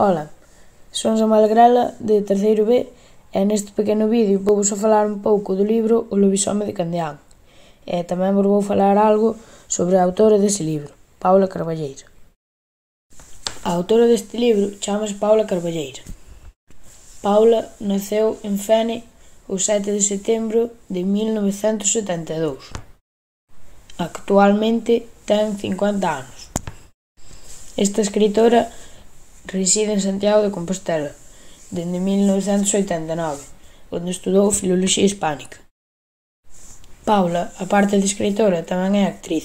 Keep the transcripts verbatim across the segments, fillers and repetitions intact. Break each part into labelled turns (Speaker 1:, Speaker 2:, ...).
Speaker 1: Ola, son Samuel Grela, de terceiro B, e neste pequeno vídeo vouvos a falar un pouco do libro O lobisome de Candeán. E tamén vos vou falar algo sobre a autora dese libro, Paula Carballeira. A autora deste libro chámase Paula Carballeira. Paula naceu en Fene o sete de setembro de mil novecentos setenta e dous. Actualmente ten cincuenta anos. Esta escritora reside en Santiago de Compostela dende mil novecentos oitenta e nove, onde estudou Filoloxía Hispánica. Paula, aparte de escritora, tamén é actriz.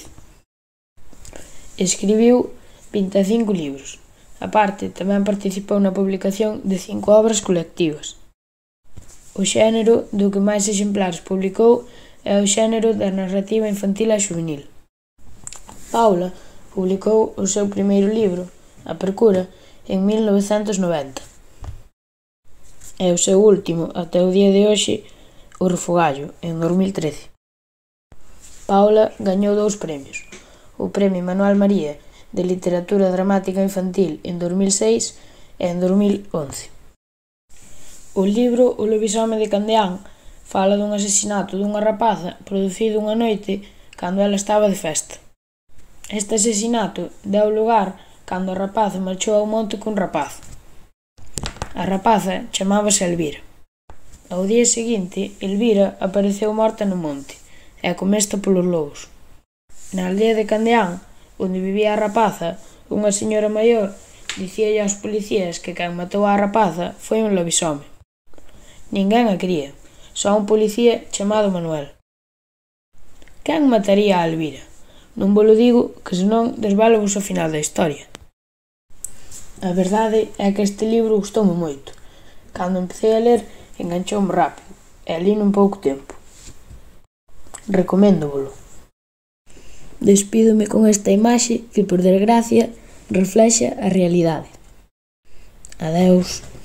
Speaker 1: Escribiu vinte e cinco libros. Aparte, tamén participou na publicación de cinco obras colectivas. O xénero do que máis exemplares publicou é o xénero da narrativa infantil e xuvenil. Paula publicou o seu primeiro libro, A Percura, en mil novecentos noventa. E o seu último, até o día de hoxe, O Refogallo, en dos mil trece. Paula gañou dous premios, o Premio Manuel María de Literatura Dramática Infantil en dos mil seis e en dos mil once. O libro O lobisome de Candeán fala dun asesinato dunha rapaza producido unha noite cando ela estaba de festa. Este asesinato deu lugar cando a rapaza marchou ao monte cun rapaz. A rapaza chamábase Elvira. Ao día seguinte, Elvira apareceu morta no monte e comesta polos lobos. Na aldea de Candeán, onde vivía a rapaza, unha señora maior dicíalle aos policías que quen matou a rapaza foi un lobisome. Ninguén a cría, só un policía chamado Manuel. Quen mataría a Elvira? Non volo digo, que senón desvélovos o final da historia. A verdade é que este libro gustoume moito. Cando empecé a ler, enganchoume rápido, e li nun pouco tempo. Recoméndovolo. Despídome con esta imaxe que, por desgracia, reflexa a realidade. Adeus.